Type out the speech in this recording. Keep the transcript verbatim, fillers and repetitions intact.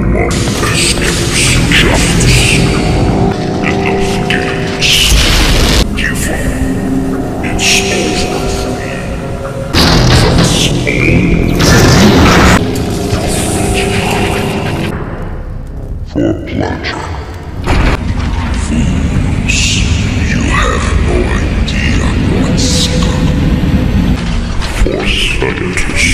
escapes justice. Enough games. Give up. It's over for you. That's all. For pleasure. Fools, you have no idea what's coming. For scientists.